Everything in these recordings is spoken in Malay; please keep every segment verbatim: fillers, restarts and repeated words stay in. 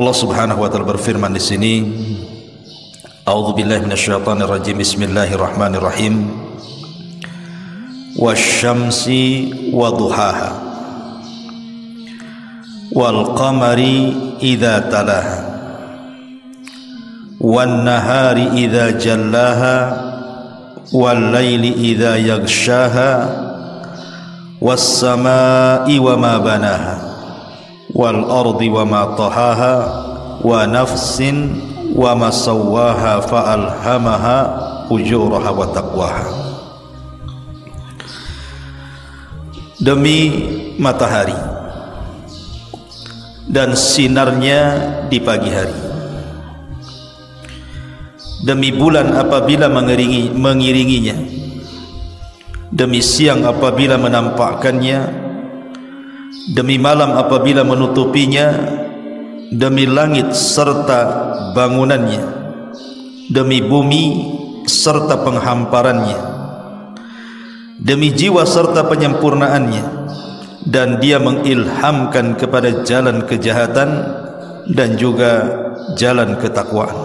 Allah Subhanahu wa taala berfirman di sini, A'udzubillahi minasyaitonir rajim. Bismillahirrahmanirrahim. Wasyamsi waduhaha wal qamari idza talaha wan nahari idza jallaha wal laili idza yaghshaha was samaa'i wama banaha wal ardi wama tahaha wa nafsin wa ma sawwaha fa alhamaha ujuraha wa taqwaha. Demi matahari dan sinarnya di pagi hari, demi bulan apabila mengiringi, mengiringinya, demi siang apabila menampakkannya, demi malam apabila menutupinya, demi langit serta bangunannya, demi bumi serta penghamparannya, demi jiwa serta penyempurnaannya, dan dia mengilhamkan kepada jalan kejahatan dan juga jalan ketakwaan.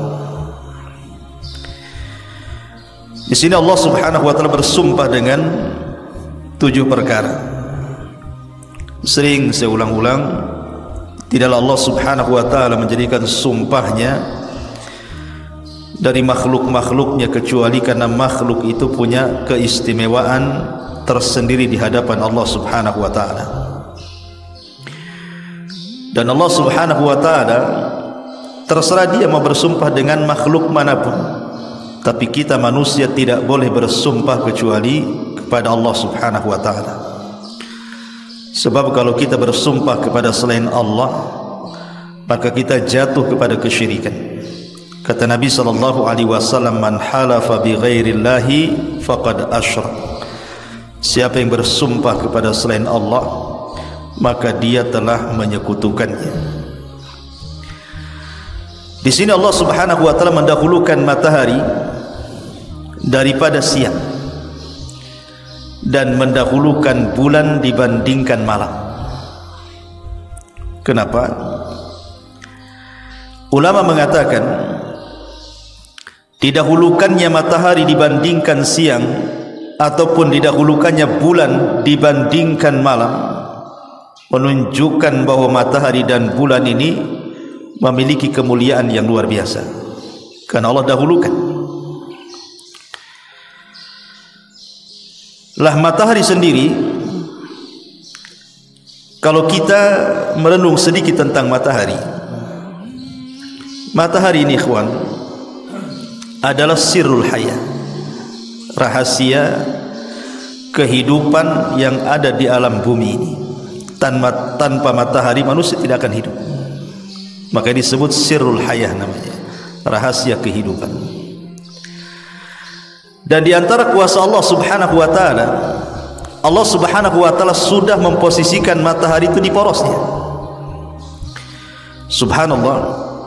Di sini Allah Subhanahu wa taala bersumpah dengan tujuh perkara. Sering saya ulang-ulang, tidaklah Allah Subhanahu wa taala menjadikan sumpahnya dari makhluk-makhluknya kecuali karena makhluk itu punya keistimewaan tersendiri di hadapan Allah Subhanahu wa taala. Dan Allah Subhanahu wa taala terserah dia mau bersumpah dengan makhluk manapun, tapi kita manusia tidak boleh bersumpah kecuali kepada Allah Subhanahu wa taala. Sebab kalau kita bersumpah kepada selain Allah, maka kita jatuh kepada kesyirikan. Kata Nabi sallallahu alaihi wasallam, man halafa bi ghairillahi faqad asyrak. Siapa yang bersumpah kepada selain Allah, maka dia telah menyekutukannya. Di sini Allah Subhanahu wa taala mendahulukan matahari daripada siang dan mendahulukan bulan dibandingkan malam. Kenapa? Ulama mengatakan didahulukannya matahari dibandingkan siang ataupun didahulukannya bulan dibandingkan malam menunjukkan bahwa matahari dan bulan ini memiliki kemuliaan yang luar biasa karena Allah dahulukan. Lah matahari sendiri, kalau kita merenung sedikit tentang matahari, matahari ini ikhwan adalah sirrul hayah, rahasia kehidupan yang ada di alam bumi ini. Tanpa, tanpa matahari manusia tidak akan hidup, maka disebut sirrul hayah namanya, rahasia kehidupan. Dan di antara kuasa Allah Subhanahu wa taala, Allah Subhanahu wa taala sudah memposisikan matahari itu di porosnya. Subhanallah.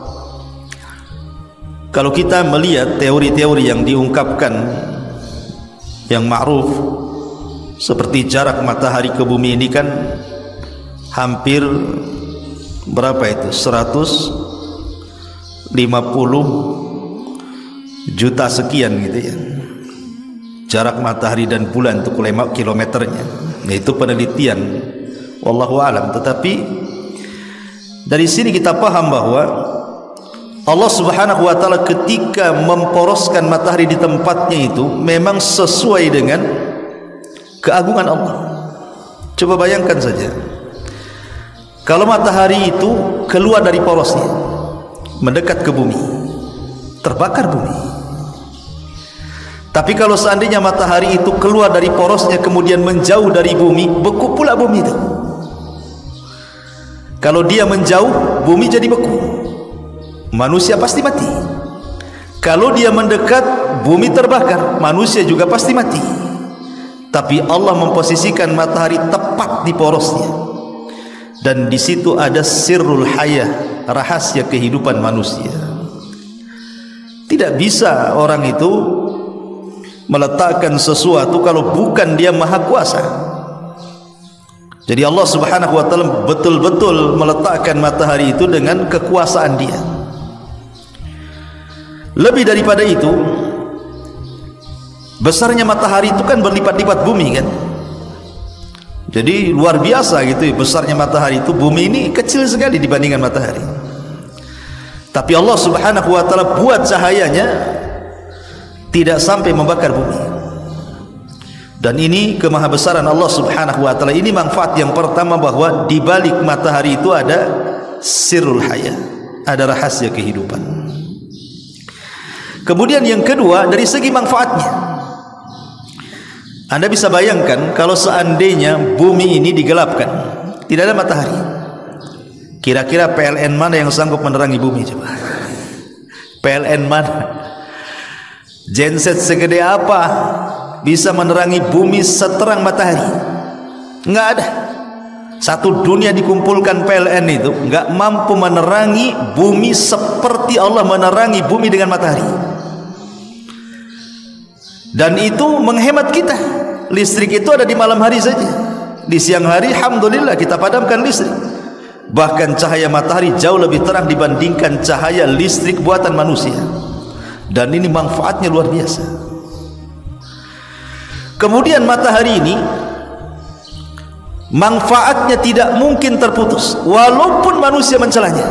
Kalau kita melihat teori-teori yang diungkapkan yang ma'ruf, seperti jarak matahari ke bumi ini kan hampir berapa itu? seratus lima puluh juta sekian gitu ya. Jarak matahari dan bulan itu kilometernya. Nah, itu penelitian wallahu alam. Tetapi dari sini kita paham bahwa Allah Subhanahu wa taala ketika memporoskan matahari di tempatnya itu memang sesuai dengan keagungan Allah. Coba bayangkan saja, kalau matahari itu keluar dari porosnya mendekat ke bumi, terbakar bumi. Tapi kalau seandainya matahari itu keluar dari porosnya kemudian menjauh dari bumi, beku pula bumi itu. Kalau dia menjauh, bumi jadi beku, manusia pasti mati. Kalau dia mendekat, bumi terbakar, manusia juga pasti mati. Tapi Allah memposisikan matahari tepat di porosnya, dan di situ ada sirrul hayah, rahasia kehidupan manusia. Tidak bisa orang itu meletakkan sesuatu kalau bukan dia maha kuasa. Jadi Allah Subhanahu wa taala betul-betul meletakkan matahari itu dengan kekuasaan Dia. Lebih daripada itu, besarnya matahari itu kan berlipat-lipat bumi kan. Jadi luar biasa gitu besarnya matahari itu. Bumi ini kecil sekali dibandingkan matahari. Tapi Allah Subhanahu wa taala buat cahayanya tidak sampai membakar bumi. Dan ini kemahabesaran Allah Subhanahu wa taala. Ini manfaat yang pertama, bahwa di balik matahari itu ada sirrul haya, ada rahasia kehidupan. Kemudian yang kedua, dari segi manfaatnya, Anda bisa bayangkan kalau seandainya bumi ini digelapkan, tidak ada matahari, kira-kira P L N mana yang sanggup menerangi bumi? Coba P L N mana, genset segede apa bisa menerangi bumi seterang matahari? Enggak ada. Satu dunia dikumpulkan P L N itu enggak mampu menerangi bumi seperti Allah menerangi bumi dengan matahari. Dan itu menghemat kita. Listrik itu ada di malam hari saja. Di siang hari alhamdulillah kita padamkan listrik. Bahkan cahaya matahari jauh lebih terang dibandingkan cahaya listrik buatan manusia. Dan ini manfaatnya luar biasa. Kemudian matahari ini manfaatnya tidak mungkin terputus walaupun manusia mencelanya.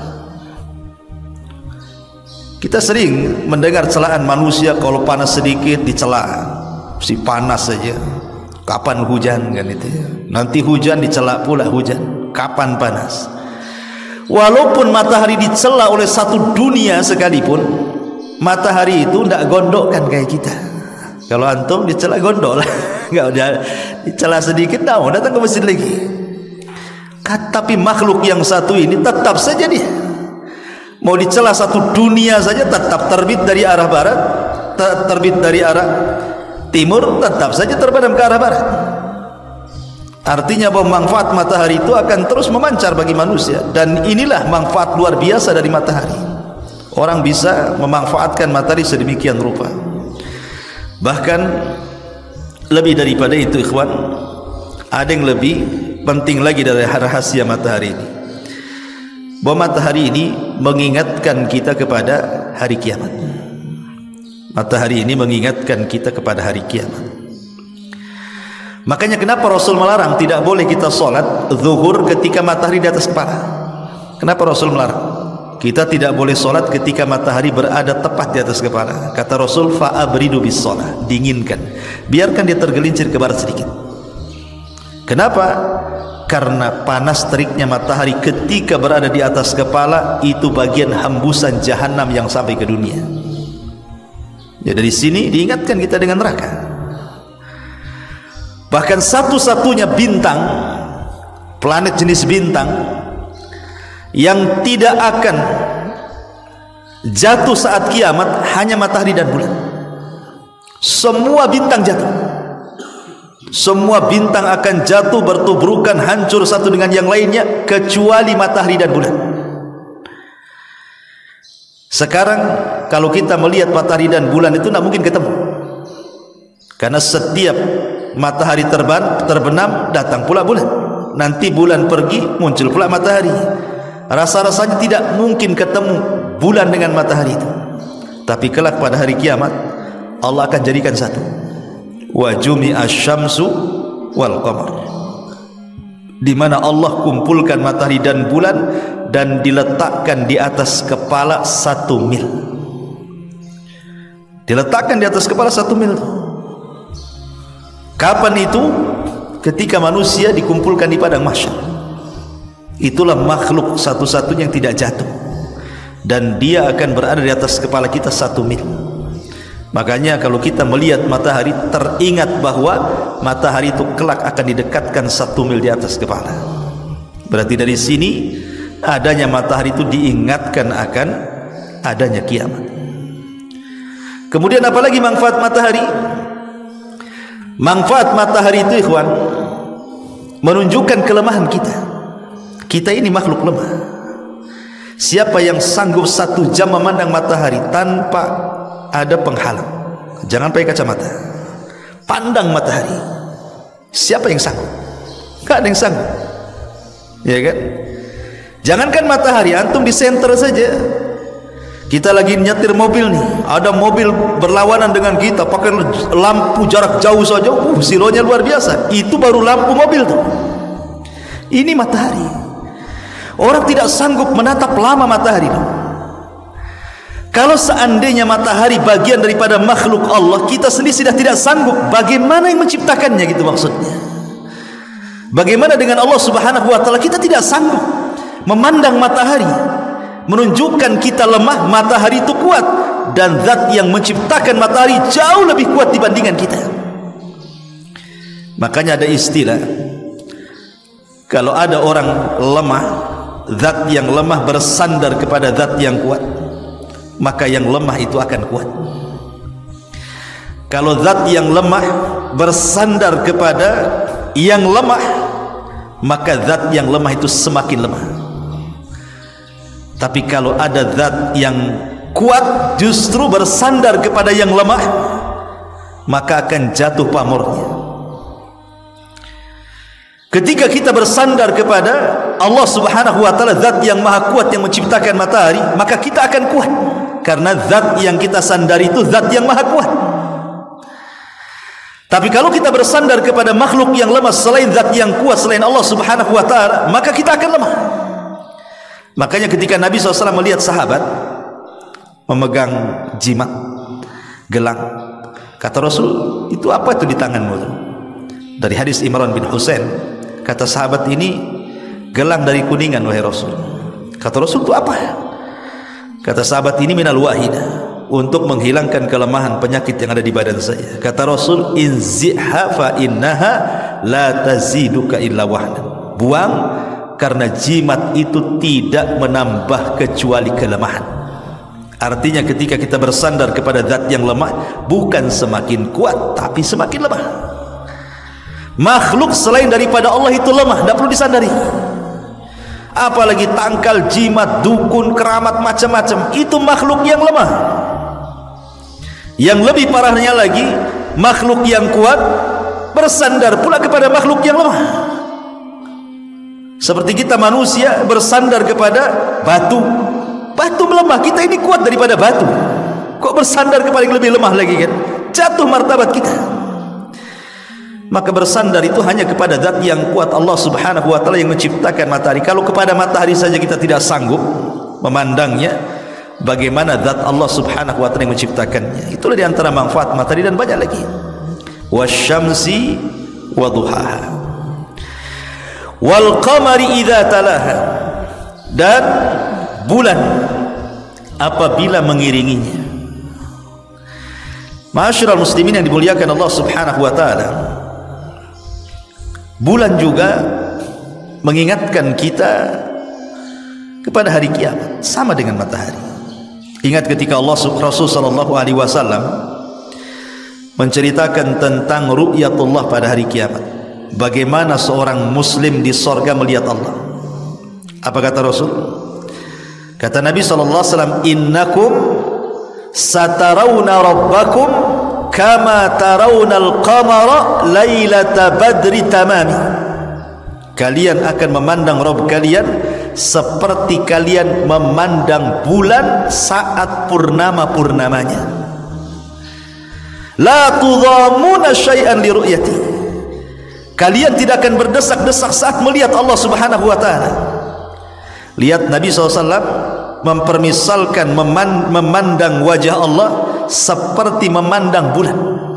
Kita sering mendengar celaan manusia, kalau panas sedikit dicela, si panas saja, kapan hujan kan itu ya. Nanti hujan dicela pula hujan, kapan panas. Walaupun matahari dicela oleh satu dunia sekalipun, matahari itu tidak gondokkan kayak kita. Kalau antum dicela gondok lah, nggak udah dicela sedikit, dah datang ke masjid lagi. Tapi makhluk yang satu ini tetap saja dia, mau dicela satu dunia saja tetap terbit dari arah barat, terbit dari arah timur, tetap saja terbenam ke arah barat. Artinya bahwa manfaat matahari itu akan terus memancar bagi manusia, dan inilah manfaat luar biasa dari matahari. Orang bisa memanfaatkan matahari sedemikian rupa. Bahkan lebih daripada itu ikhwan, ada yang lebih penting lagi dari rahasia matahari ini, bahwa matahari ini mengingatkan kita kepada hari kiamat. Matahari ini mengingatkan kita kepada hari kiamat. Makanya kenapa Rasul melarang tidak boleh kita sholat zuhur ketika matahari di atas kepala? Kenapa Rasul melarang? Kita tidak boleh sholat ketika matahari berada tepat di atas kepala. Kata Rasul, fa'abridu bis sholat, dinginkan, biarkan dia tergelincir ke barat sedikit. Kenapa? Karena panas teriknya matahari ketika berada di atas kepala itu bagian hembusan jahanam yang sampai ke dunia. Ya, dari sini diingatkan kita dengan neraka. Bahkan satu-satunya bintang, planet jenis bintang yang tidak akan jatuh saat kiamat hanya matahari dan bulan. Semua bintang jatuh. Semua bintang akan jatuh, bertubrukan, hancur satu dengan yang lainnya, kecuali matahari dan bulan. Sekarang kalau kita melihat matahari dan bulan itu tidak mungkin ketemu, karena setiap matahari terban, terbenam datang pula bulan, nanti bulan pergi muncul pula matahari. Rasa-rasanya tidak mungkin ketemu bulan dengan matahari itu. Tapi kelak pada hari kiamat Allah akan jadikan satu. Wa jumi'a syamsu wal qamar, di mana Allah kumpulkan matahari dan bulan dan diletakkan di atas kepala satu mil. Diletakkan di atas kepala satu mil. Kapan itu? Ketika manusia dikumpulkan di padang mahsyar. Itulah makhluk satu-satunya yang tidak jatuh, dan dia akan berada di atas kepala kita satu mil. Makanya kalau kita melihat matahari, teringat bahwa matahari itu kelak akan didekatkan satu mil di atas kepala. Berarti dari sini adanya matahari itu diingatkan akan adanya kiamat. Kemudian apalagi manfaat matahari? Manfaat matahari itu ikhwan, menunjukkan kelemahan kita. Kita ini makhluk lemah. Siapa yang sanggup satu jam memandang matahari tanpa ada penghalang? Jangan pakai kacamata, pandang matahari. Siapa yang sanggup? Nggak ada yang sanggup, ya kan? Jangankan matahari, antum di senter saja. Kita lagi nyetir mobil nih, ada mobil berlawanan dengan kita pakai lampu jarak jauh saja, uh, silonya luar biasa. Itu baru lampu mobil tuh. Ini matahari. Orang tidak sanggup menatap lama matahari tuh. Kalau seandainya matahari bagian daripada makhluk Allah, kita sendiri sudah tidak sanggup. Bagaimana yang menciptakannya gitu maksudnya? Bagaimana dengan Allah Subhanahu wa taala? Kita tidak sanggup memandang matahari, menunjukkan kita lemah. Matahari itu kuat, dan zat yang menciptakan matahari jauh lebih kuat dibandingkan kita. Makanya ada istilah, kalau ada orang lemah, zat yang lemah bersandar kepada zat yang kuat, maka yang lemah itu akan kuat. Kalau zat yang lemah bersandar kepada yang lemah, maka zat yang lemah itu semakin lemah. Tapi kalau ada zat yang kuat justru bersandar kepada yang lemah, maka akan jatuh pamornya. Ketika kita bersandar kepada Allah Subhanahu wa taala, zat yang maha kuat yang menciptakan matahari, maka kita akan kuat, karena zat yang kita sandari itu zat yang maha kuat. Tapi kalau kita bersandar kepada makhluk yang lemah selain zat yang kuat, selain Allah Subhanahu wa taala, maka kita akan lemah. Makanya ketika Nabi shallallahu alaihi wasallam melihat sahabat memegang jimat, gelang, kata Rasul, itu apa itu di tanganmu? Dari hadis Imran bin Husain, kata sahabat ini, gelang dari kuningan wahai Rasul. Kata Rasul, itu apa? Kata sahabat ini, minal wahidah, untuk menghilangkan kelemahan penyakit yang ada di badan saya. Kata Rasul, inzi'ha fa innaha la taziduka illa wahdan. Buang, karena jimat itu tidak menambah kecuali kelemahan. Artinya ketika kita bersandar kepada zat yang lemah, bukan semakin kuat, tapi semakin lemah. Makhluk selain daripada Allah itu lemah, tidak perlu disandari. Apalagi tangkal, jimat, dukun, keramat, macam-macam, itu makhluk yang lemah. Yang lebih parahnya lagi, makhluk yang kuat bersandar pula kepada makhluk yang lemah. Seperti kita manusia bersandar kepada batu, batu melemah, kita ini kuat daripada batu, kok bersandar kepada yang lebih lemah lagi kan? Jatuh martabat kita. Maka bersandar itu hanya kepada zat yang kuat, Allah Subhanahu wa taala yang menciptakan matahari. Kalau kepada matahari saja kita tidak sanggup memandangnya, bagaimana zat Allah Subhanahu wa taala yang menciptakannya? Itulah di antara manfaat matahari, dan banyak lagi. Wasyamsi wa duhaha wal qamari idza talaha, dan bulan apabila mengiringinya. Ma'asyiral muslimin yang dimuliakan Allah Subhanahu wa taala, bulan juga mengingatkan kita kepada hari kiamat, sama dengan matahari. Ingat ketika Allah Rasul sallallahu alaihi wasallam menceritakan tentang ru'yatullah pada hari kiamat, bagaimana seorang muslim di sorga melihat Allah. Apa kata Rasul? Kata Nabi sallallahu alaihi wasallam, innakum satarawna rabbakum kama tarawnal qamara lailata badri tamami. Kalian akan memandang Rabb kalian seperti kalian memandang bulan saat purnama-purnamanya. La tudhamuna syai'an li ru'yati. Kalian tidak akan berdesak-desak saat melihat Allah Subhanahu wa taala. Lihat Nabi shallallahu alaihi wasallam mempermisalkan memandang wajah Allah seperti memandang bulan.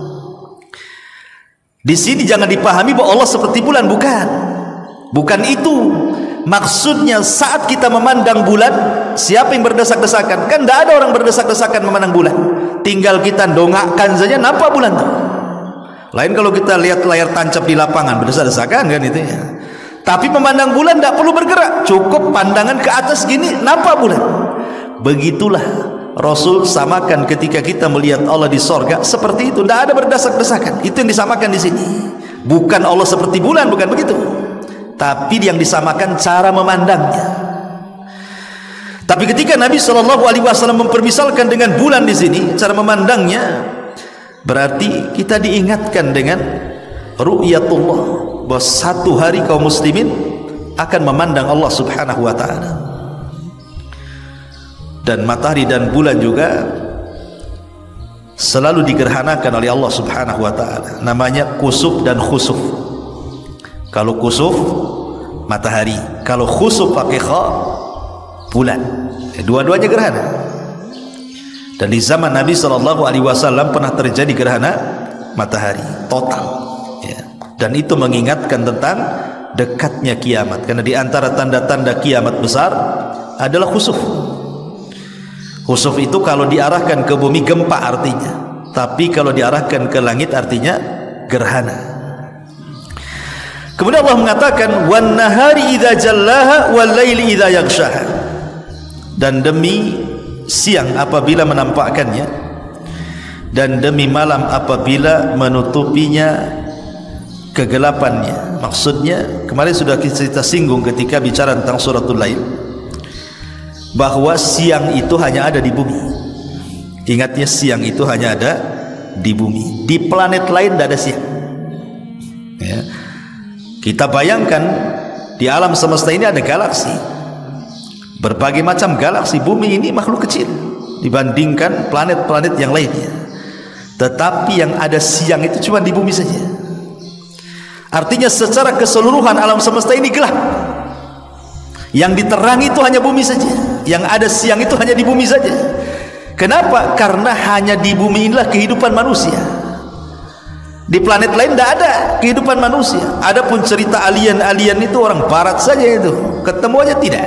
Di sini jangan dipahami bahwa Allah seperti bulan, bukan. Bukan itu maksudnya. Saat kita memandang bulan, siapa yang berdesak-desakan? Kan tidak ada orang berdesak-desakan memandang bulan. Tinggal kita dongakkan saja, nampak bulan tuh. Lain kalau kita lihat layar tancap di lapangan, berdesak-desakan kan itu ya. Tapi memandang bulan tidak perlu bergerak, cukup pandangan ke atas gini, nampak bulan. Begitulah Rasul samakan ketika kita melihat Allah di sorga, seperti itu, tidak ada berdesak-desakan. Itu yang disamakan di sini. Bukan Allah seperti bulan, bukan begitu. Tapi yang disamakan cara memandangnya. Tapi ketika Nabi shallallahu alaihi wasallam mempermisalkan dengan bulan di sini, cara memandangnya, berarti kita diingatkan dengan ru'yatullah, bahwa satu hari kaum muslimin akan memandang Allah subhanahu wa ta'ala. Dan matahari dan bulan juga selalu digerhanakan oleh Allah subhanahu wa ta'ala, namanya kusuf dan khusuf. Kalau kusuf matahari, kalau khusuf pakai kha bulan, dua-duanya gerhana. Dan di zaman Nabi shallallahu alaihi wasallam pernah terjadi gerhana matahari total, ya. Dan itu mengingatkan tentang dekatnya kiamat, karena di antara tanda-tanda kiamat besar adalah khusuf. Khusuf itu kalau diarahkan ke bumi gempa artinya, tapi kalau diarahkan ke langit artinya gerhana. Kemudian Allah mengatakan wan nahari idza jallaha wal laili idza yaghshaha, dan demi siang apabila menampakkannya, dan demi malam apabila menutupinya kegelapannya. Maksudnya kemarin sudah kita singgung ketika bicara tentang suratul Lail, bahwa siang itu hanya ada di bumi. Ingatnya, siang itu hanya ada di bumi. Di planet lain tidak ada siang, ya. Kita bayangkan di alam semesta ini ada galaksi, berbagai macam galaksi. Bumi ini makhluk kecil dibandingkan planet-planet yang lainnya, tetapi yang ada siang itu cuma di bumi saja. Artinya secara keseluruhan alam semesta ini gelap. Yang diterangi itu hanya bumi saja, yang ada siang itu hanya di bumi saja. Kenapa? Karena hanya di bumi inilah kehidupan manusia. Di planet lain tidak ada kehidupan manusia. Adapun cerita alien-alien itu orang barat saja, itu ketemu aja tidak.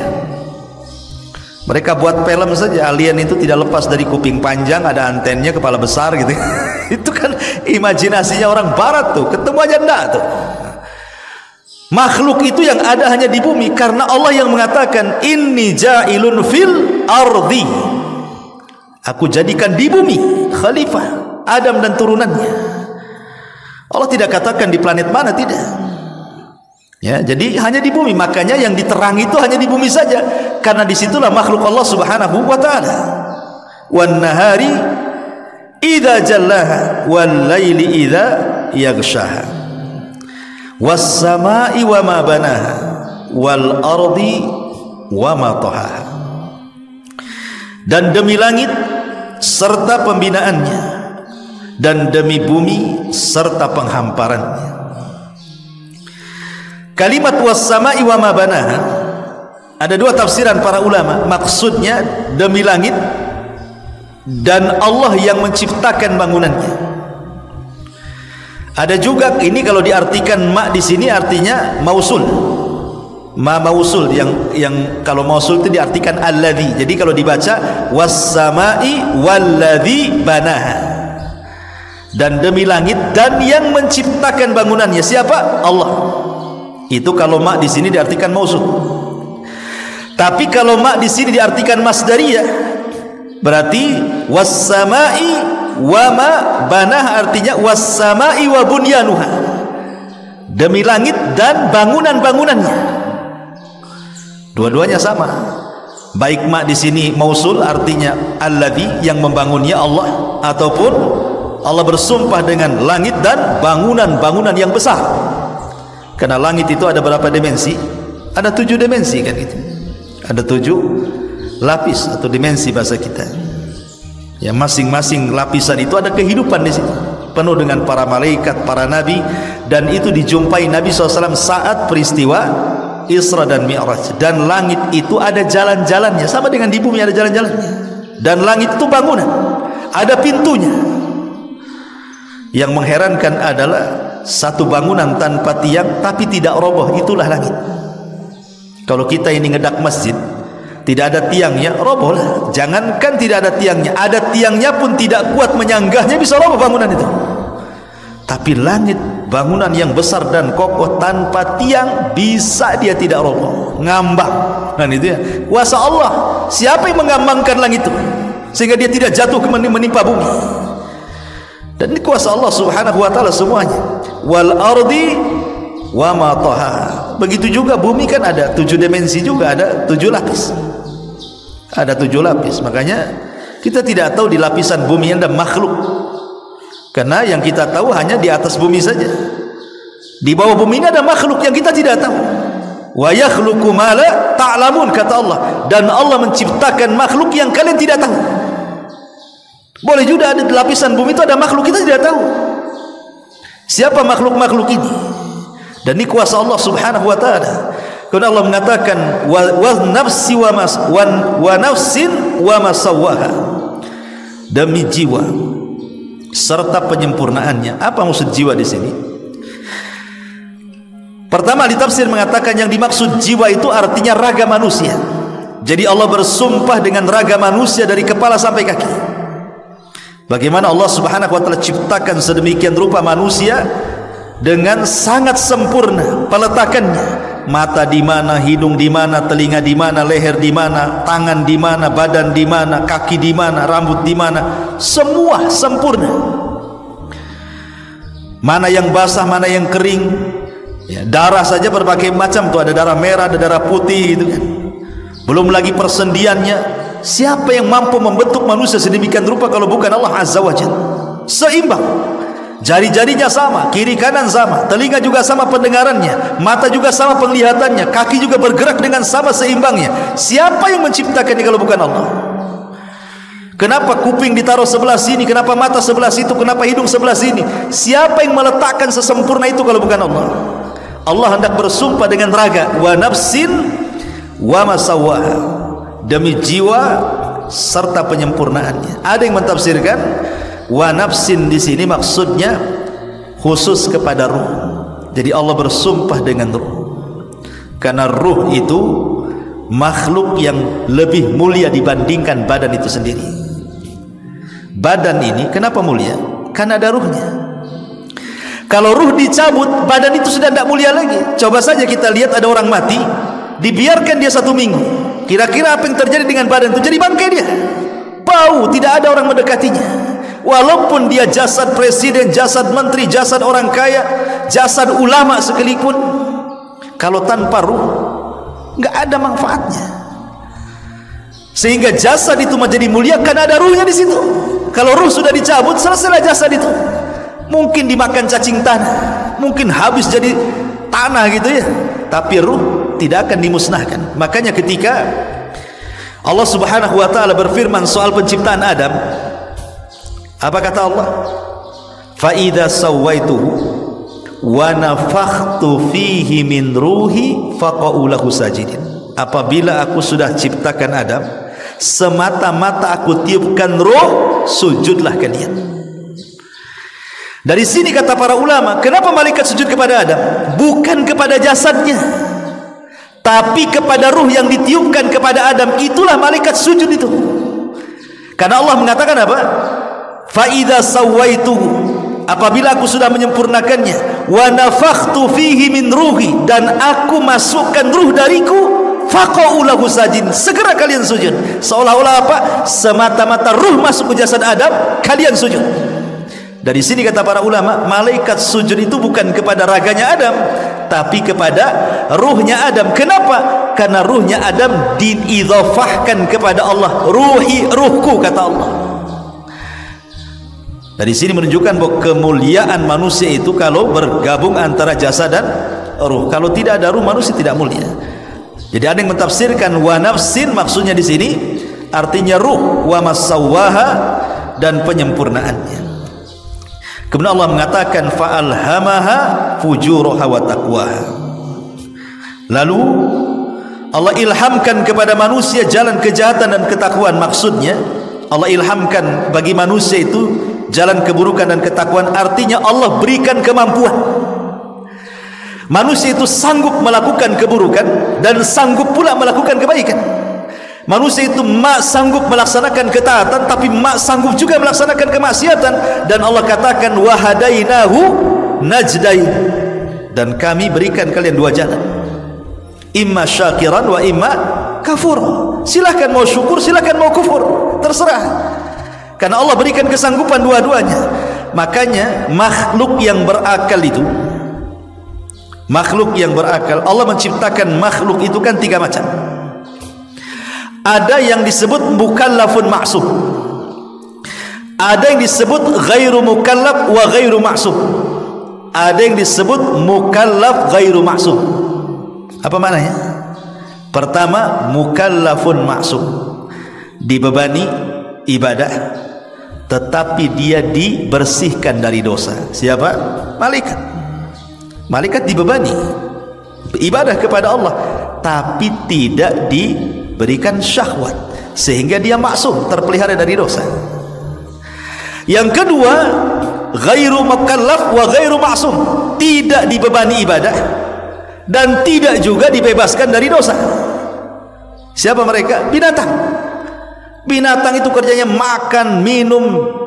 Mereka buat film saja, alien itu tidak lepas dari kuping panjang, ada antennya, kepala besar gitu. Itu kan imajinasinya orang barat tuh, ketemu aja enggak tuh. Makhluk itu yang ada hanya di bumi, karena Allah yang mengatakan inni ja'ilun fil ardi, aku jadikan di bumi khalifah Adam dan turunannya. Allah tidak katakan di planet mana, tidak, ya. Jadi hanya di bumi, makanya yang diterangi itu hanya di bumi saja, karena disitulah makhluk Allah subhanahu wa ta'ala. Wan nahari idza jallaha wal laili idza yaghshaha was samai wa ma banaha wal ardi wa ma tahaha, dan demi langit serta pembinaannya, dan demi bumi serta penghamparannya. Kalimat was samai wa ma banaha ada dua tafsiran para ulama. Maksudnya demi langit dan Allah yang menciptakan bangunannya. Ada juga ini kalau diartikan ma di sini artinya mausul. Ma mausul yang yang kalau mausul itu diartikan alladzi. Jadi kalau dibaca was-samai walladzi banaha, dan demi langit dan yang menciptakan bangunannya. Siapa? Allah. Itu kalau ma di sini diartikan mausul. Tapi kalau ma di sini diartikan masdariyah, berarti was-samai wa ma banah, artinya was-samai wa bunyanuha, demi langit dan bangunan-bangunannya. Dua-duanya sama. Baik ma di sini mausul artinya alladzi, yang membangunnya Allah, ataupun Allah bersumpah dengan langit dan bangunan-bangunan yang besar. Karena langit itu ada berapa dimensi? Ada tujuh dimensi kan itu. Ada tujuh lapis atau dimensi bahasa kita. Ya, masing-masing lapisan itu ada kehidupan di situ, penuh dengan para malaikat, para nabi, dan itu dijumpai Nabi shallallahu alaihi wasallam saat peristiwa Isra dan Mi'raj. Dan langit itu ada jalan-jalannya, sama dengan di bumi ada jalan-jalannya. Dan langit itu bangunan, ada pintunya. Yang mengherankan adalah satu bangunan tanpa tiang tapi tidak roboh, itulah langit. Kalau kita ini ngedak masjid, tidak ada tiangnya, roboh lah. Jangankan tidak ada tiangnya, ada tiangnya pun tidak kuat menyanggahnya, bisa roboh bangunan itu. Tapi langit, bangunan yang besar dan kokoh tanpa tiang, bisa dia tidak roboh, ngambang. Dan itu ya kuasa Allah. Siapa yang mengambangkan langit itu sehingga dia tidak jatuh ke menimpa bumi? Dan ini kuasa Allah subhanahu wa ta'ala semuanya. Wal ardi wa ma tahaha. Begitu juga bumi kan ada tujuh dimensi juga, ada tujuh lapis. Ada tujuh lapis. Makanya kita tidak tahu di lapisan bumi ada makhluk, karena yang kita tahu hanya di atas bumi saja. Di bawah bumi ini ada makhluk yang kita tidak tahu. Wa yakhluqu ma la ta'lamun, kata Allah, dan Allah menciptakan makhluk yang kalian tidak tahu. Boleh juga ada di lapisan bumi itu ada makhluk kita tidak tahu. Siapa makhluk-makhluk ini? Dan ini kuasa Allah Subhanahu wa taala. Karena Allah mengatakan wa, wa nafsi wa mas wa, wa nafsin wa masawwaha, demi jiwa serta penyempurnaannya. Apa maksud jiwa di sini? Pertama, di tafsir mengatakan yang dimaksud jiwa itu artinya raga manusia. Jadi Allah bersumpah dengan raga manusia dari kepala sampai kaki. Bagaimana Allah Subhanahu wa taala ciptakan sedemikian rupa manusia dengan sangat sempurna peletakannya. Mata di mana, hidung di mana, telinga di mana, leher di mana, tangan di mana, badan di mana, kaki di mana, rambut di mana, semua sempurna. Mana yang basah, mana yang kering. Ya, darah saja berbagai macam tuh, ada darah merah, ada darah putih gitu kan. Belum lagi persendiannya. Siapa yang mampu membentuk manusia sedemikian rupa kalau bukan Allah Azza wa Jalla? Seimbang. Jari-jarinya sama, kiri kanan sama, telinga juga sama pendengarannya, mata juga sama penglihatannya, kaki juga bergerak dengan sama seimbangnya. Siapa yang menciptakan ini kalau bukan Allah? Kenapa kuping ditaruh sebelah sini, kenapa mata sebelah situ, kenapa hidung sebelah sini? Siapa yang meletakkan sesempurna itu kalau bukan Allah? Allah hendak bersumpah dengan raga, wa nafsin wa masawwaha, demi jiwa serta penyempurnaannya. Ada yang mentafsirkan wa nafsin di sini maksudnya khusus kepada ruh. Jadi Allah bersumpah dengan ruh, karena ruh itu makhluk yang lebih mulia dibandingkan badan itu sendiri. Badan ini kenapa mulia? Karena ada ruhnya. Kalau ruh dicabut, badan itu sudah tidak mulia lagi. Coba saja kita lihat, ada orang mati, dibiarkan dia satu minggu, kira-kira apa yang terjadi dengan badan itu? Jadi bangkai dia, bau, tidak ada orang mendekatinya. Walaupun dia jasad presiden, jasad menteri, jasad orang kaya, jasad ulama sekalipun, kalau tanpa ruh nggak ada manfaatnya. Sehingga jasad itu menjadi mulia karena ada ruhnya di situ. Kalau ruh sudah dicabut, selesailah jasad itu. Mungkin dimakan cacing tanah, mungkin habis jadi tanah gitu ya, tapi ruh tidak akan dimusnahkan. Makanya ketika Allah Subhanahu wa taala berfirman soal penciptaan Adam, apa kata Allah? Fa idza sawaituhu wa nafakhtu fihi min ruhi faqa'u lahu sajidin. Apabila aku sudah ciptakan Adam, semata-mata aku tiupkan ruh, sujudlah kalian. Dari sini kata para ulama, kenapa malaikat sujud kepada Adam? Bukan kepada jasadnya, tapi kepada ruh yang ditiupkan kepada Adam. Itulah malaikat sujud itu. Karena Allah mengatakan apa? Fa idza sawaituhu, apabila aku sudah menyempurnakannya, wa nafakhtu fihi min ruhi, dan aku masukkan ruh dariku, faqa'u lahu sajidin, segera kalian sujud. Seolah-olah apa? Semata-mata ruh masuk ke jasad Adam, kalian sujud. Dari sini kata para ulama, malaikat sujud itu bukan kepada raganya Adam, tapi kepada ruhnya Adam. Kenapa? Karena ruhnya Adam diidhafahkan kepada Allah. Ruhi, ruhku, kata Allah. Dari sini menunjukkan bahwa kemuliaan manusia itu kalau bergabung antara jasad dan ruh. Kalau tidak ada ruh, manusia tidak mulia. Jadi ada yang mentafsirkan wa nafsin, maksudnya di sini artinya ruh, wa masawwaha, dan penyempurnaannya. Kemudian Allah mengatakan fa'alhamaha fujuraha wa taqwaha. Lalu Allah ilhamkan kepada manusia jalan kejahatan dan ketakwaan. Maksudnya Allah ilhamkan bagi manusia itu jalan keburukan dan ketakwaan, artinya Allah berikan kemampuan. Manusia itu sanggup melakukan keburukan dan sanggup pula melakukan kebaikan. Manusia itu mak sanggup melaksanakan ketaatan, tapi mak sanggup juga melaksanakan kemaksiatan. Dan Allah katakan wahadainahu najdain, dan kami berikan kalian dua jalan, imma syakiran wa imma kafur. Silahkan mau syukur, silahkan mau kufur, terserah. Karena Allah berikan kesanggupan dua-duanya. Makanya makhluk yang berakal itu, makhluk yang berakal, Allah menciptakan makhluk itu kan tiga macam. Ada yang disebut mukallafun ma'sum, ada yang disebut ghairu mukallaf wa ghairu ma'sum. ada yang disebut mukallaf ghairu maksum. Apa maknanya? Pertama, mukallafun maksum, dibebani ibadah tetapi dia dibersihkan dari dosa. Siapa? Malaikat. Malaikat dibebani ibadah kepada Allah tapi tidak diberikan syahwat sehingga dia maksum, terpelihara dari dosa. Yang kedua, ghairu mukallaf wa ghairu maksum, tidak dibebani ibadah dan tidak juga dibebaskan dari dosa. Siapa mereka? Binatang. Binatang itu kerjanya makan, minum,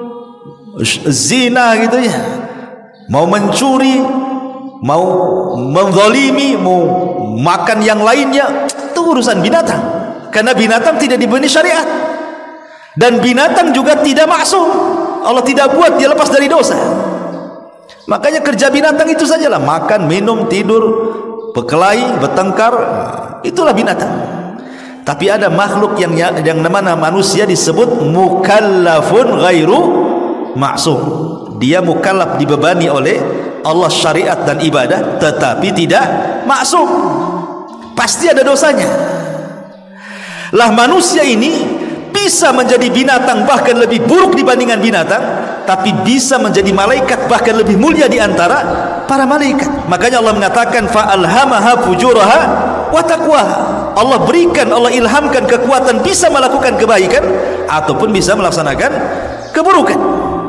zina gitu ya, mau mencuri, mau menzalimi, mau makan yang lainnya, itu urusan binatang. Karena binatang tidak diberi syariat dan binatang juga tidak maksum. Allah tidak buat dia lepas dari dosa. Makanya kerja binatang itu sajalah, makan, minum, tidur, berkelahi, bertengkar, itulah binatang. Tapi ada makhluk yang yang namanya manusia disebut mukallafun ghairu maksum. Dia mukallaf, dibebani oleh Allah syariat dan ibadah tetapi tidak maksum. Pasti ada dosanya. Lah manusia ini bisa menjadi binatang bahkan lebih buruk dibandingkan binatang, tapi bisa menjadi malaikat bahkan lebih mulia di antara para malaikat. Makanya Allah mengatakan fa alhamaha fujuraha wa taqwaha. Allah berikan, Allah ilhamkan kekuatan bisa melakukan kebaikan ataupun bisa melaksanakan keburukan.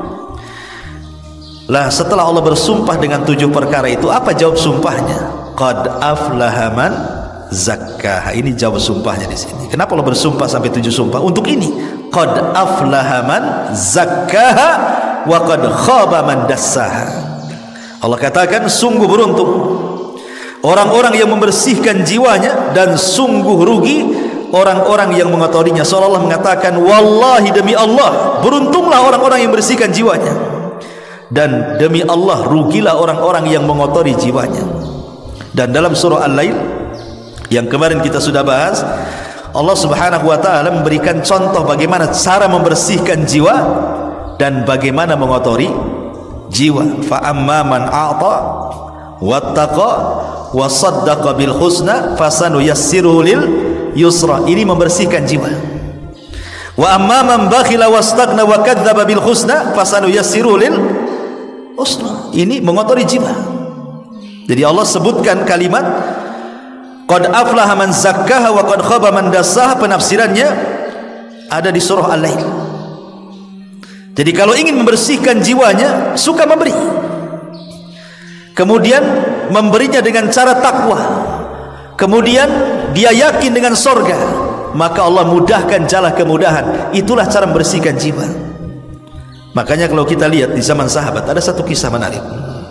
Lah setelah Allah bersumpah dengan tujuh perkara itu, apa jawab sumpahnya? Qad aflaha man zakkaha. Ini jawab sumpahnya di sini. Kenapa Allah bersumpah sampai tujuh sumpah? Untuk ini. Qad aflaha man zakkaha wa qad khaba man dassaha. Allah katakan sungguh beruntung orang-orang yang membersihkan jiwanya dan sungguh rugi orang-orang yang mengotorinya. Seolah Allah mengatakan, wallahi demi Allah, beruntunglah orang-orang yang membersihkan jiwanya dan demi Allah rugilah orang-orang yang mengotori jiwanya. Dan dalam surah Al-Lail yang kemarin kita sudah bahas, Allah Subhanahu wa taala memberikan contoh bagaimana cara membersihkan jiwa dan bagaimana mengotori jiwa. Fa amma man a'ta wattaqa wa saddaqa bil husna fasanuyassiruhu lil yusra. Ini membersihkan jiwa. Wa amma man bakhila wastaghna wa kadzdzaba bil husna fasanuyassiruhu lil usra. Ini mengotori jiwa. Jadi Allah sebutkan kalimat qad aflaha man zakkaha wa qad khaba man dassaha, penafsirannya ada di surah Al-Lail. Jadi kalau ingin membersihkan jiwanya, suka memberi, kemudian memberinya dengan cara takwa, kemudian dia yakin dengan sorga, maka Allah mudahkan jalan kemudahan. Itulah cara membersihkan jiwa. Makanya kalau kita lihat di zaman sahabat ada satu kisah menarik.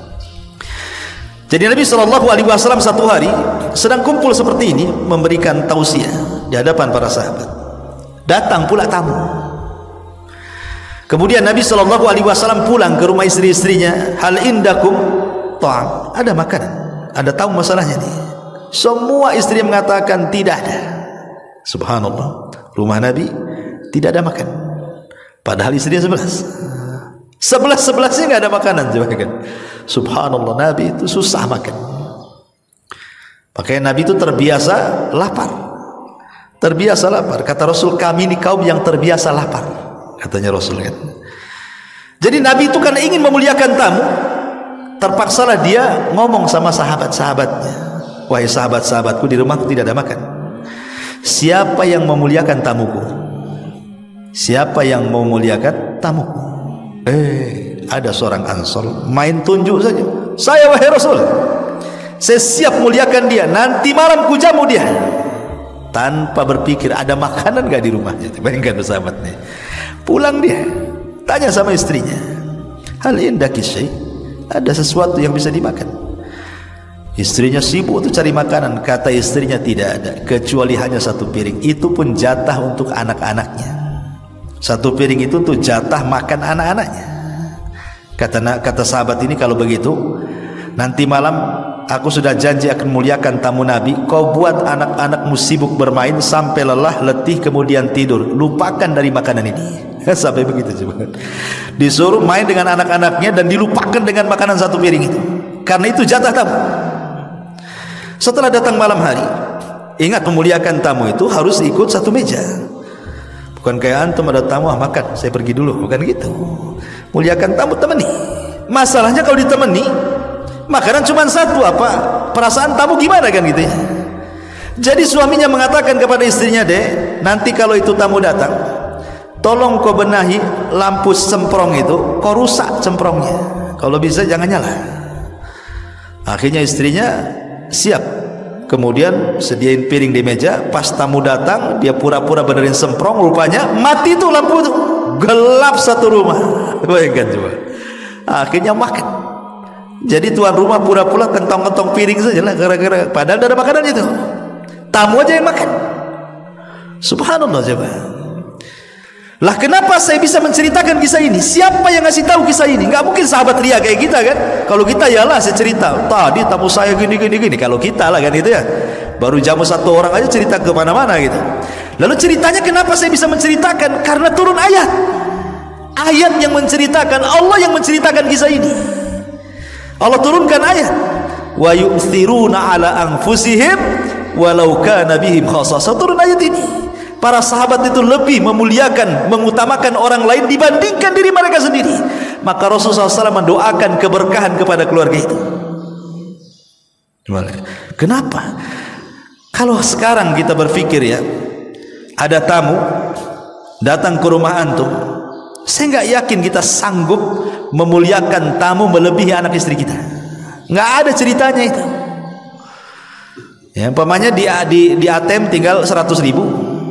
Jadi Nabi shallallahu alaihi wasallam satu hari sedang kumpul seperti ini memberikan tausiah di hadapan para sahabat. Datang pula tamu. Kemudian Nabi shallallahu alaihi wasallam pulang ke rumah istri-istrinya. Hal indakum ta'am, ada makanan? Ada tahu masalahnya nih? Semua istri mengatakan tidak ada. Subhanallah, rumah Nabi tidak ada makan, padahal istrinya sebelas sebelas sebelasnya nggak ada makanan. Coba kan, subhanallah, Nabi itu susah makan. Makanya Nabi itu terbiasa lapar, terbiasa lapar. Kata Rasul, kami ini kaum yang terbiasa lapar, katanya Rasul kan. Jadi Nabi itu karena ingin memuliakan tamu, terpaksalah dia ngomong sama sahabat-sahabatnya, wahai sahabat-sahabatku, di rumahku tidak ada makan. Siapa yang memuliakan tamuku? Siapa yang memuliakan tamuku? Eh, ada seorang Ansor main tunjuk saja. Saya, wahai Rasul, saya siap muliakan dia. Nanti malam ku jamu dia. Tanpa berpikir ada makanan gak di rumahnya. Bayangkan sahabatnya. Pulang dia, tanya sama istrinya, hal indaki syai', ada sesuatu yang bisa dimakan? Istrinya sibuk untuk cari makanan. Kata istrinya, tidak ada, kecuali hanya satu piring. Itu pun jatah untuk anak-anaknya. Satu piring itu untuk jatah makan anak-anaknya. Kata kata sahabat ini, kalau begitu nanti malam aku sudah janji akan muliakan tamu Nabi. Kau buat anak-anakmu sibuk bermain sampai lelah, letih, kemudian tidur. Lupakan dari makanan ini. Sampai begitu coba. Disuruh main dengan anak-anaknya dan dilupakan dengan makanan satu piring itu. karena itu jatah tamu. Setelah datang malam hari, ingat memuliakan tamu itu harus ikut satu meja. Bukan kayak antum ada tamu, ah makan, saya pergi dulu, bukan gitu. Muliakan tamu, temani. Masalahnya kalau ditemani, makanan cuma satu, apa perasaan tamu gimana kan gitu ya. Jadi suaminya mengatakan kepada istrinya, dek, nanti kalau itu tamu datang, tolong kau benahi lampu semprong itu, kau rusak semprongnya, kalau bisa jangan nyala. Akhirnya istrinya siap, kemudian sediain piring di meja. Pas tamu datang, dia pura-pura benerin semprong, rupanya mati tuh lampu tuh, gelap satu rumah. Bayangkan coba. Akhirnya makan. Jadi tuan rumah pura-pura kentong-kentong piring saja lah, gara-gara padahal ada makanan itu. Tamu aja yang makan. Subhanallah coba. Lah kenapa saya bisa menceritakan kisah ini? Siapa yang ngasih tahu kisah ini? Nggak mungkin sahabat ria kayak kita kan? Kalau kita yalah saya cerita, tadi tamu saya gini gini gini. Kalau kita lah kan itu ya, baru jamu satu orang aja cerita kemana-mana gitu. Lalu ceritanya kenapa saya bisa menceritakan? Karena turun ayat, ayat yang menceritakan, Allah yang menceritakan kisah ini. Allah turunkan ayat, wa yu'thiruna ala anfusihim walau kana bihim khassasah. Turun ayat ini. Para sahabat itu lebih memuliakan, mengutamakan orang lain dibandingkan diri mereka sendiri. Maka Rasulullah shallallahu alaihi wasallam mendoakan keberkahan kepada keluarga itu. Kenapa? Kalau sekarang kita berpikir ya, ada tamu datang ke rumah antum, saya nggak yakin kita sanggup memuliakan tamu melebihi anak istri kita. Nggak ada ceritanya itu. Ya, umpamanya di, di, di A T M tinggal seratus ribu,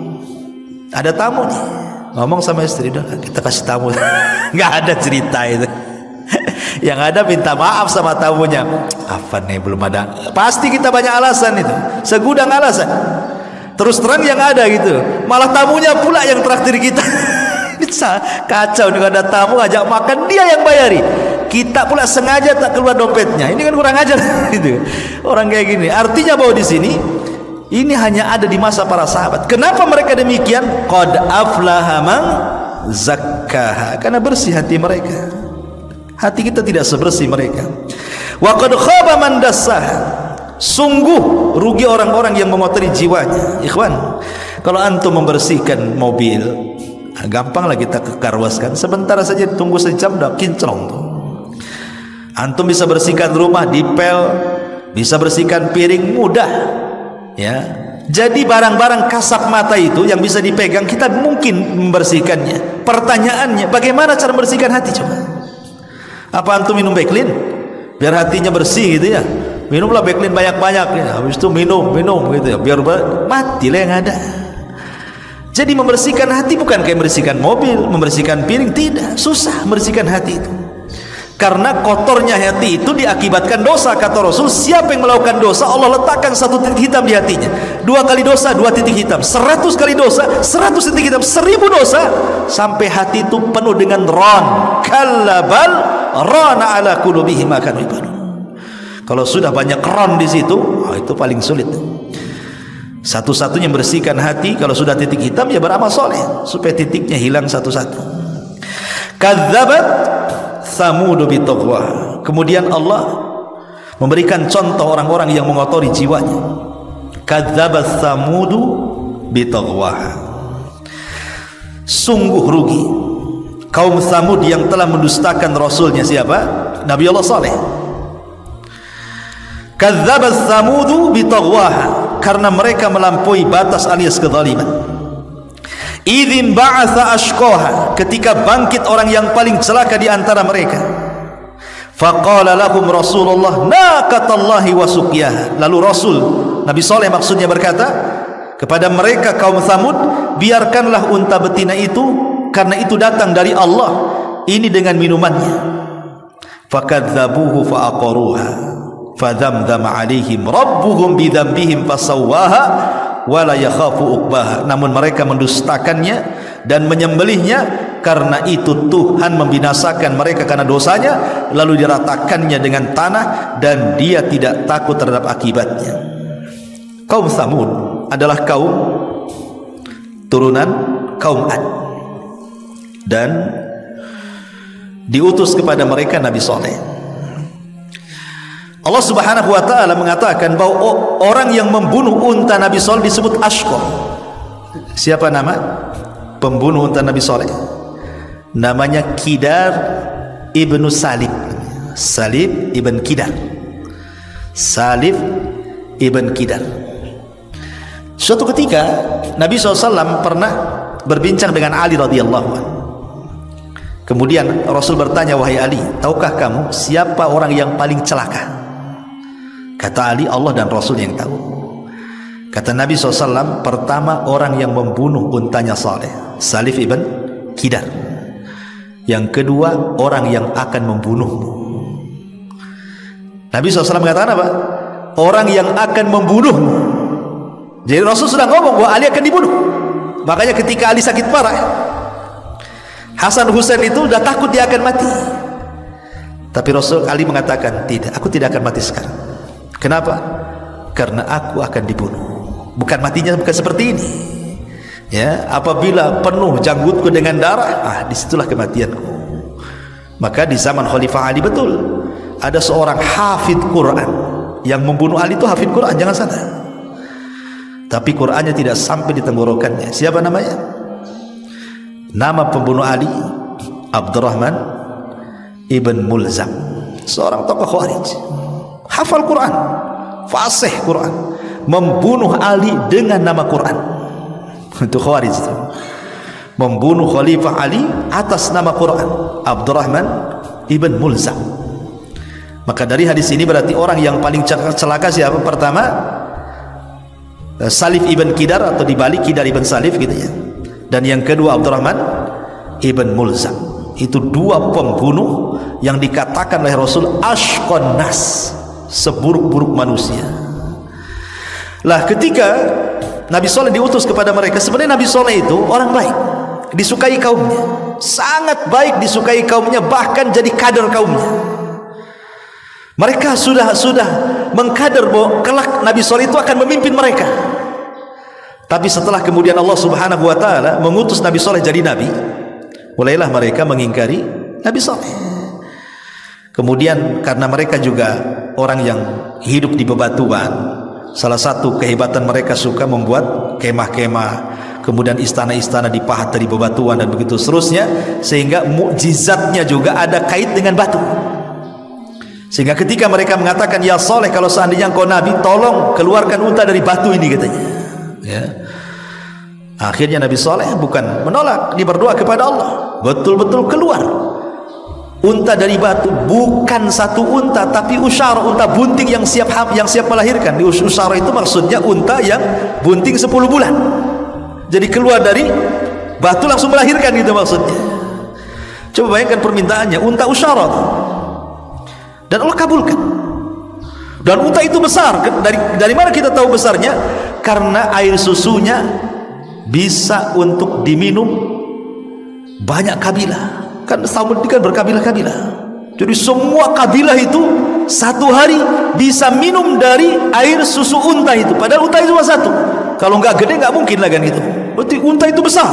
ada tamu nih, ngomong sama istri, udah kita kasih tamu. Nggak ada cerita itu. Yang ada minta maaf sama tamunya. Apa nih, belum ada. Pasti kita banyak alasan itu, segudang alasan. Terus terang yang ada gitu, malah tamunya pula yang traktir kita. Kacau nih, ada tamu ajak makan dia yang bayari, kita pula sengaja tak keluar dompetnya. Ini kan kurang ajar gitu. Orang kayak gini. Artinya bahwa di sini ini hanya ada di masa para sahabat. Kenapa mereka demikian? Qad aflaha man zakkaha, karena bersih hati mereka. Hati kita tidak sebersih mereka. Wa qad khaba man dassaha, sungguh rugi orang-orang yang mengotori jiwanya. Ikhwan, kalau antum membersihkan mobil, gampang lah kita kekarwaskan, sebentar saja tunggu sejam dah kinclong tuh. Antum bisa bersihkan rumah, dipel, bisa bersihkan piring, mudah. Ya, jadi barang-barang kasat mata itu yang bisa dipegang, kita mungkin membersihkannya. Pertanyaannya, bagaimana cara membersihkan hati coba? Apa antum minum Baclean biar hatinya bersih gitu ya? Minumlah Baclean banyak-banyak ya. Habis itu minum, minum gitu ya, biar matilah yang ada. Jadi membersihkan hati bukan kayak membersihkan mobil, membersihkan piring, tidak. Susah membersihkan hati itu. Karena kotornya hati itu diakibatkan dosa. Kata Rasul, siapa yang melakukan dosa, Allah letakkan satu titik hitam di hatinya. Dua kali dosa, dua titik hitam. Seratus kali dosa, seratus titik hitam. Seribu dosa, sampai hati itu penuh dengan ron. Kallabal rana ala qulubihim ma kanu ya'malun. Kalau sudah banyak ron di situ, oh, itu paling sulit. Satu-satunya membersihkan hati kalau sudah titik hitam, ya beramal soleh supaya titiknya hilang satu-satu. Kadzabat Tsamud bitaqwa. Kemudian Allah memberikan contoh orang-orang yang mengotori jiwanya. Kadzabat Tsamud bitaqwa. Sungguh rugi kaum Tsamud yang telah mendustakan rasulnya. Siapa? Nabi Allah Saleh. Kadzabat Tsamud bitaqwa, karena mereka melampaui batas alias kezaliman. Idzin ba'atha ashqaha, ketika bangkit orang yang paling celaka di antara mereka. Faqala lahum Rasulullah naqatallahi wa suqyaha. Lalu Rasul Nabi Saleh maksudnya berkata kepada mereka kaum Tsamud, biarkanlah unta betina itu, karena itu datang dari Allah, ini dengan minumannya. Fakadzabuhu faaqaruha fadzamdzama alaihim rabbuhum bidzambihim fasawwaha wala yakhafu uqbaha. Namun mereka mendustakannya dan menyembelihnya, karena itu Tuhan membinasakan mereka karena dosanya, lalu diratakannya dengan tanah dan dia tidak takut terhadap akibatnya. Kaum Tsamud adalah kaum turunan kaum Ad, dan diutus kepada mereka Nabi Saleh. Allah Subhanahu wa taala mengatakan bahwa orang yang membunuh unta Nabi Saleh disebut Ashqa. Siapa nama pembunuh unta Nabi Saleh? Namanya Kidar ibnu Salib. Salib ibn Kidar. Salib ibn Kidar. Suatu ketika Nabi shallallahu alaihi wasallam pernah berbincang dengan Ali radhiyallahu anhu. Kemudian Rasul bertanya, wahai Ali, tahukah kamu siapa orang yang paling celaka? Kata Ali, Allah dan Rasul yang tahu. Kata Nabi shallallahu alaihi wasallam, pertama orang yang membunuh untanya Saleh, Salif ibn Kidar. Yang kedua orang yang akan membunuhmu. Nabi shallallahu alaihi wasallam mengatakan apa? Orang yang akan membunuhmu. Jadi Rasul sudah ngomong bahwa Ali akan dibunuh. Makanya ketika Ali sakit parah, Hasan Husain itu sudah takut dia akan mati. Tapi Rasul Ali mengatakan, tidak, aku tidak akan mati sekarang. Kenapa? Karena aku akan dibunuh. Bukan matinya bukan seperti ini. Ya, apabila penuh janggutku dengan darah, ah disitulah kematianku. Maka di zaman Khalifah Ali betul ada seorang hafid Quran yang membunuh Ali. Itu hafid Quran, jangan salah. Tapi Qurannya tidak sampai di tenggorokannya. Siapa namanya? Nama pembunuh Ali Abdurrahman ibn Mulzam, seorang tokoh Khawarij, hafal Quran, fasih Quran, membunuh Ali dengan nama Quran. Itu Khawarij itu. Membunuh Khalifah Ali atas nama Quran, Abdurrahman ibn Mulzam. Maka dari hadis ini berarti orang yang paling celaka siapa? Pertama Salif ibn Kidar, atau dibalik Kidar ibn Salif gitu ya. Dan yang kedua Abdurrahman ibn Mulzam. Itu dua pembunuh yang dikatakan oleh Rasul ashqan nas, seburuk-buruk manusia. Lah ketika Nabi Saleh diutus kepada mereka, sebenarnya Nabi Saleh itu orang baik, disukai kaumnya, sangat baik disukai kaumnya, bahkan jadi kader kaumnya. Mereka sudah sudah mengkader bahwa kelak Nabi Saleh itu akan memimpin mereka. Tapi setelah kemudian Allah Subhanahu wa taala mengutus Nabi Saleh jadi nabi, mulailah mereka mengingkari Nabi Saleh. Kemudian karena mereka juga orang yang hidup di bebatuan, salah satu kehebatan mereka suka membuat kemah-kemah, kemudian istana-istana dipahat dari bebatuan dan begitu seterusnya, sehingga mukjizatnya juga ada kait dengan batu. Sehingga ketika mereka mengatakan, ya Saleh, kalau seandainya engkau nabi, tolong keluarkan unta dari batu ini, katanya. Ya. Akhirnya Nabi Saleh bukan menolak, dia berdoa kepada Allah, betul-betul keluar unta dari batu. Bukan satu unta, tapi usyara, unta bunting yang siap yang siap melahirkan. Di usyara itu maksudnya unta yang bunting sepuluh bulan. Jadi keluar dari batu langsung melahirkan, gitu maksudnya. Coba bayangkan permintaannya, unta usyara, dan Allah kabulkan. Dan unta itu besar. Dari dari mana kita tahu besarnya? Karena air susunya bisa untuk diminum banyak kabilah. Kan Samud kan berkabilah-kabilah. Jadi semua kabilah itu satu hari bisa minum dari air susu unta itu. Padahal unta itu cuma satu. Kalau nggak gede nggak mungkin lah kan gitu. Berarti unta itu besar.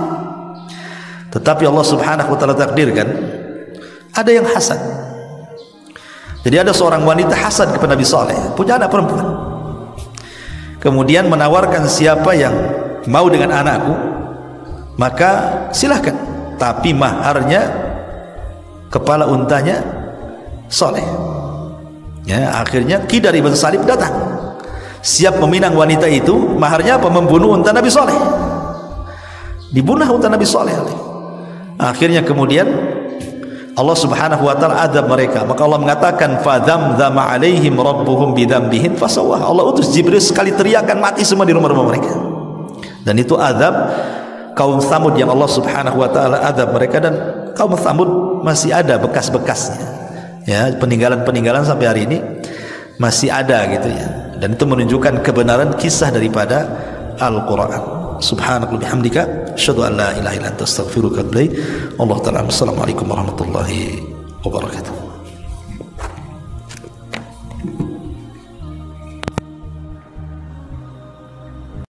Tetapi Allah Subhanahu wa taala takdirkan ada yang hasad. Jadi ada seorang wanita hasad kepada Nabi Saleh, punya anak perempuan. Kemudian menawarkan, siapa yang mau dengan anakku, maka silahkan, tapi maharnya kepala untanya Saleh. Ya, akhirnya Kidar ibn Salib datang, siap meminang wanita itu. Maharnya apa? Membunuh unta Nabi Saleh. Dibunuh unta Nabi Saleh. Akhirnya kemudian Allah Subhanahu wa taala azab mereka. Maka Allah mengatakan, fadzamzama alaihim rabbuhum bidzambihim fasawwah. Allah utus Jibril sekali teriakan, mati semua di rumah-rumah mereka. Dan itu azab kaum Tsamud yang Allah Subhanahu wa taala azab mereka. Dan kaum Tsamud masih ada bekas-bekasnya. Ya, peninggalan-peninggalan sampai hari ini masih ada gitu ya. Dan itu menunjukkan kebenaran kisah daripada Al-Qur'an. Subhanaka bihamdika asyhadu an la ilaha illa anta astaghfiruka wa atubu ilaik. Allah taala. Assalamualaikum warahmatullahi wabarakatuh.